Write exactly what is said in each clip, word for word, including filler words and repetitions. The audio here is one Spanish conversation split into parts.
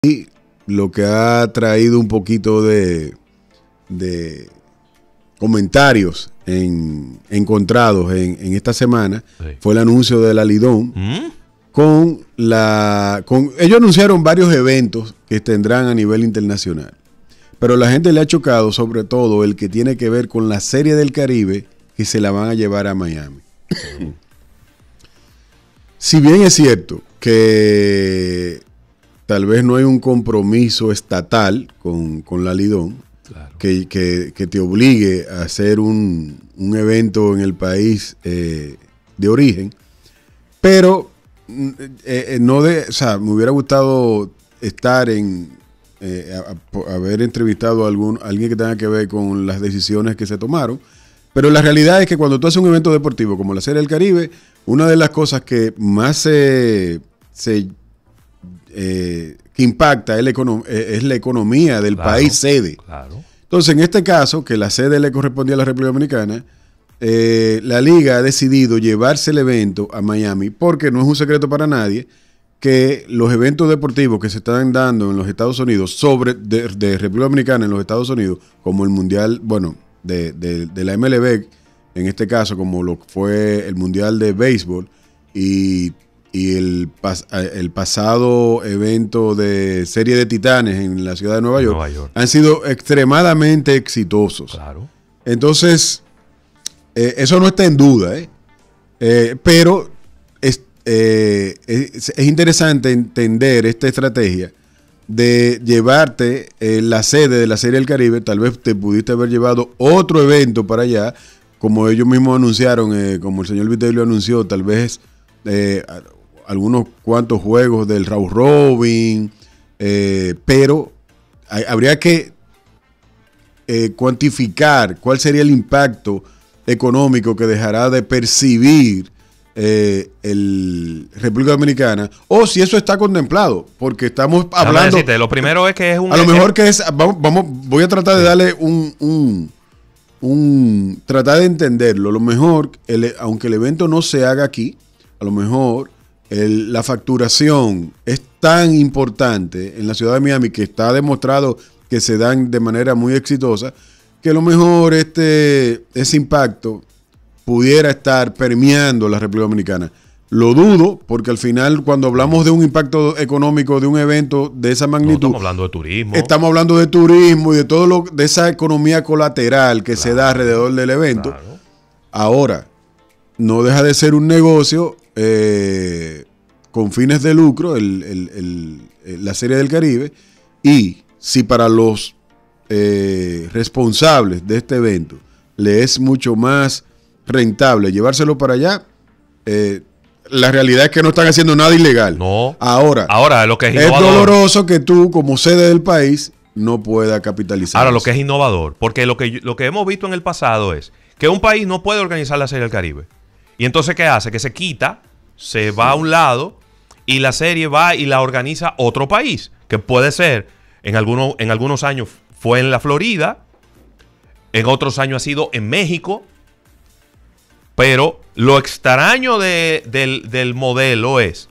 Y lo que ha traído un poquito de, de comentarios en, encontrados en, en esta semana sí. fue el anuncio de la Lidón. ¿Mm? Con la, con, ellos anunciaron varios eventos que tendrán a nivel internacional, pero la gente le ha chocado sobre todo el que tiene que ver con la Serie del Caribe que se la van a llevar a Miami. Si bien es cierto que tal vez no hay un compromiso estatal con, con la Lidón, claro. que, que, que te obligue a hacer un, un evento en el país eh, de origen, pero eh, no de, o sea, me hubiera gustado estar en, eh, a, a haber entrevistado a, algún, a alguien que tenga que ver con las decisiones que se tomaron, pero la realidad es que cuando tú haces un evento deportivo como la Serie del Caribe, una de las cosas que más se... se Eh, que impacta es la, econom es la economía del claro, país sede. Claro. Entonces, en este caso, que la sede le correspondía a la República Dominicana, eh, la Liga ha decidido llevarse el evento a Miami, porque no es un secreto para nadie que los eventos deportivos que se están dando en los Estados Unidos, sobre de, de República Dominicana en los Estados Unidos, como el Mundial, bueno, de, de, de la M L B, en este caso, como lo fue el Mundial de Béisbol, y Y el, pas el pasado evento de Serie de Titanes en la ciudad de Nueva York, Nueva York. han sido extremadamente exitosos. Claro. Entonces, eh, eso no está en duda, ¿eh? Eh, pero es, eh, es, es interesante entender esta estrategia de llevarte eh, la sede de la Serie del Caribe. Tal vez te pudiste haber llevado otro evento para allá, como ellos mismos anunciaron, eh, como el señor Vitelio anunció, tal vez eh, algunos cuantos juegos del round robin, eh, pero hay, habría que eh, cuantificar cuál sería el impacto económico que dejará de percibir eh, el República Dominicana, o si eso está contemplado, porque estamos hablando... Decirte, lo primero es que es un... A lo mejor que es... Vamos, vamos, voy a tratar de darle un... un un tratar de entenderlo. Lo mejor, el, aunque el evento no se haga aquí, a lo mejor... El, la facturación es tan importante en la ciudad de Miami, que está demostrado que se dan de manera muy exitosa, que a lo mejor este, ese impacto pudiera estar permeando la República Dominicana. Lo dudo, porque al final cuando hablamos de un impacto económico de un evento de esa magnitud, no, estamos hablando de turismo. Estamos hablando de turismo y de todo lo de esa economía colateral que claro. se da alrededor del evento. Claro. Ahora, no deja de ser un negocio Eh, con fines de lucro, el, el, el, el, la Serie del Caribe, y si para los eh, responsables de este evento le es mucho más rentable llevárselo para allá, eh, la realidad es que no están haciendo nada ilegal. No. Ahora, Ahora lo que es, es doloroso que tú, como sede del país, no puedas capitalizar. Ahora, eso. Lo que es innovador, porque lo que, lo que hemos visto en el pasado es que un país no puede organizar la Serie del Caribe. Y entonces, ¿qué hace? Que se quita, se va sí. a un lado y la serie va y la organiza otro país. Que puede ser, en, alguno, en algunos años fue en la Florida, en otros años ha sido en México. Pero lo extraño de, del, del modelo es,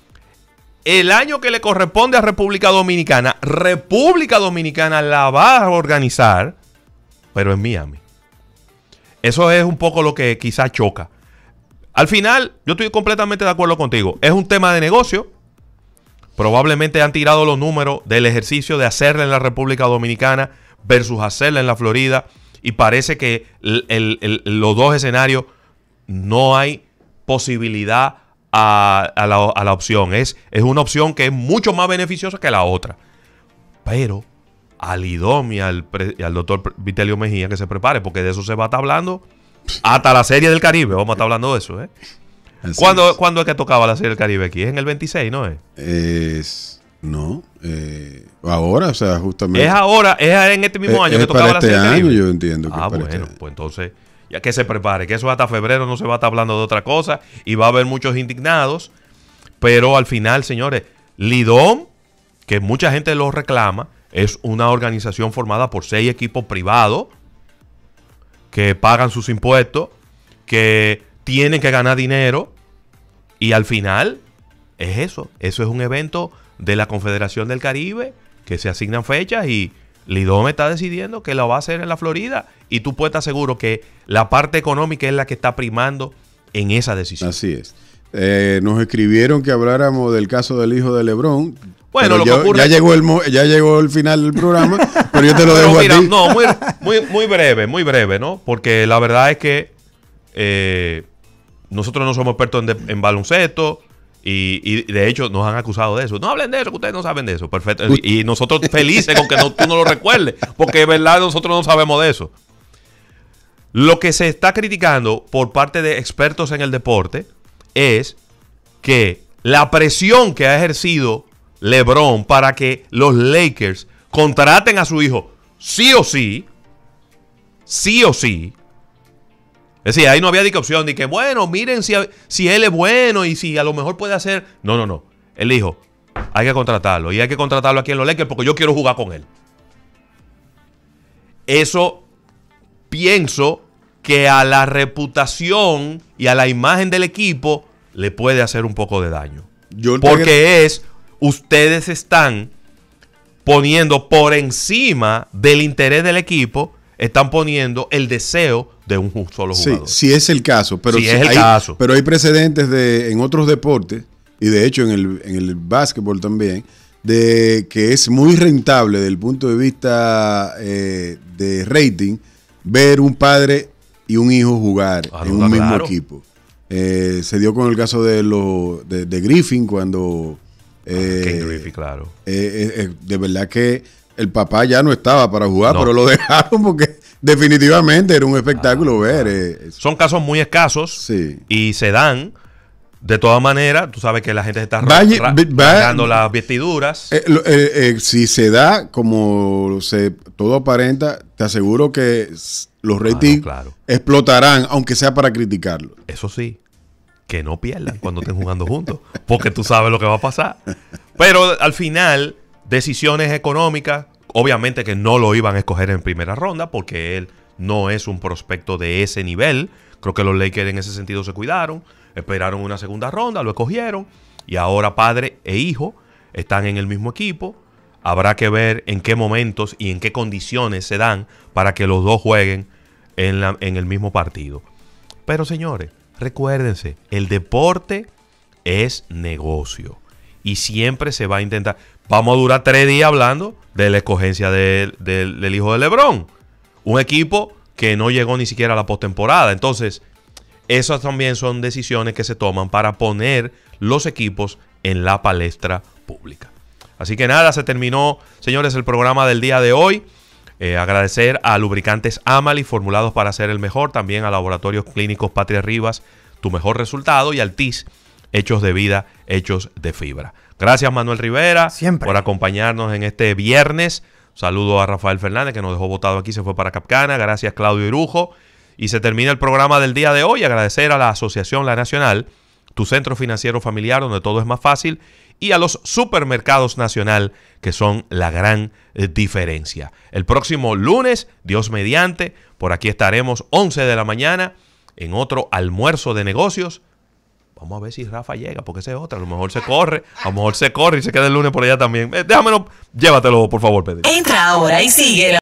el año que le corresponde a República Dominicana, República Dominicana la va a organizar, pero en Miami. Eso es un poco lo que quizás choca. Al final, yo estoy completamente de acuerdo contigo. Es un tema de negocio. Probablemente han tirado los números del ejercicio de hacerla en la República Dominicana versus hacerla en la Florida. Y parece que el, el, el, los dos escenarios no hay posibilidad a, a, la, a la opción. Es, es una opción que es mucho más beneficiosa que la otra. Pero al Lidón y al, y al doctor Vitelio Mejía que se prepare, porque de eso se va a estar hablando hasta la Serie del Caribe. Vamos a estar hablando de eso, ¿eh? ¿Cuándo es. ¿Cuándo es que tocaba la Serie del Caribe aquí? ¿Es en el veintiséis, no es? Es no. Eh, ahora, o sea, justamente. Es ahora, es en este mismo es, año es que tocaba para la este Serie del año, Caribe. yo entiendo. Que ah, para bueno, este pues entonces, ya que se prepare, que eso hasta febrero no se va a estar hablando de otra cosa y va a haber muchos indignados. Pero al final, señores, Lidón, que mucha gente lo reclama, es una organización formada por seis equipos privados que pagan sus impuestos, que tienen que ganar dinero, y al final es eso, eso es un evento de la Confederación del Caribe, que se asignan fechas y Lidón está decidiendo que lo va a hacer en la Florida y tú puedes estar seguro que la parte económica es la que está primando en esa decisión. Así es. Eh, nos escribieron que habláramos del caso del hijo de LeBron. Bueno, lo ya, que ocurre... ya llegó el ya llegó el final del programa, pero yo te lo pero dejo mira, a ti. No, muy, muy, muy breve, muy breve, ¿no? Porque la verdad es que eh, nosotros no somos expertos en, de, en baloncesto. Y, y de hecho nos han acusado de eso. No hablen de eso, que ustedes no saben de eso. Perfecto. Y, y nosotros felices con que no, tú no lo recuerdes, porque es verdad, nosotros no sabemos de eso. Lo que se está criticando por parte de expertos en el deporte es que la presión que ha ejercido LeBron para que los Lakers contraten a su hijo sí o sí, sí o sí. Es decir, ahí no había ni que opción, ni que, bueno, miren si, si él es bueno y si a lo mejor puede hacer. No, no, no. Él dijo, hay que contratarlo. Y hay que contratarlo aquí en los Lakers porque yo quiero jugar con él. Eso pienso que a la reputación y a la imagen del equipo le puede hacer un poco de daño. Yo porque te... es, ustedes están poniendo por encima del interés del equipo, están poniendo el deseo de un solo jugador. Sí, sí es el caso, pero sí sí es el hay, caso. Pero hay precedentes de en otros deportes y de hecho en el en el básquetbol también de que es muy rentable desde el punto de vista eh, de rating ver un padre y un hijo jugar ah, en no, un mismo claro. equipo. Eh, se dio con el caso de lo de, de Griffin cuando eh, ah, Ken Griffin, claro. Eh, eh, de verdad que el papá ya no estaba para jugar, no. pero lo dejaron porque definitivamente era un espectáculo ah, ver. Eh, Son casos muy escasos sí. y se dan. De todas maneras, tú sabes que la gente está Vaya, ra- va, rasgando las vestiduras. Eh, eh, eh, si se da como se todo aparenta, te aseguro que los ratings claro, claro. explotarán, aunque sea para criticarlo. Eso sí, que no pierdan cuando estén jugando juntos, porque tú sabes lo que va a pasar. Pero al final, decisiones económicas, obviamente que no lo iban a escoger en primera ronda, porque él no es un prospecto de ese nivel. Creo que los Lakers en ese sentido se cuidaron. Esperaron una segunda ronda, lo escogieron y ahora padre e hijo están en el mismo equipo. Habrá que ver en qué momentos y en qué condiciones se dan para que los dos jueguen en, la, en el mismo partido. Pero señores, recuérdense, el deporte es negocio y siempre se va a intentar. Vamos a durar tres días hablando de la escogencia de, de, del hijo de LeBron. Un equipo que no llegó ni siquiera a la postemporada. Entonces, esas también son decisiones que se toman para poner los equipos en la palestra pública. Así que nada, se terminó, señores, el programa del día de hoy. Eh, agradecer a Lubricantes Amali, formulados para ser el mejor. También a Laboratorios Clínicos Patria Rivas, tu mejor resultado. Y al T I S, hechos de vida, hechos de fibra. Gracias, Manuel Rivera, siempre, por acompañarnos en este viernes. Saludo a Rafael Fernández, que nos dejó votado aquí, se fue para Capcana. Gracias, Claudio Irujo. Y se termina el programa del día de hoy. Agradecer a la Asociación La Nacional, tu centro financiero familiar donde todo es más fácil, y a los Supermercados Nacional, que son la gran eh, diferencia. El próximo lunes, Dios mediante, por aquí estaremos once de la mañana en otro almuerzo de negocios. Vamos a ver si Rafa llega, porque esa es otra. A lo mejor se corre, a lo mejor se corre y se queda el lunes por allá también. Eh, déjamelo, llévatelo por favor, Pedro. Entra ahora y sigue